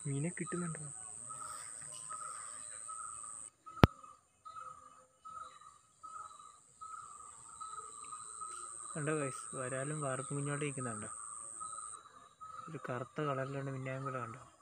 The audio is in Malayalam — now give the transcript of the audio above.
മീനെ കിട്ടുന്നുണ്ടോ? കണ്ടോ ഗൈസ്, വരാലും വാർപ്പ് കുഞ്ഞോടെ ഇരിക്കുന്നുണ്ടോ? ഒരു കറുത്ത കളറിലാണ് മിന്നായം പോലെ കണ്ടോ?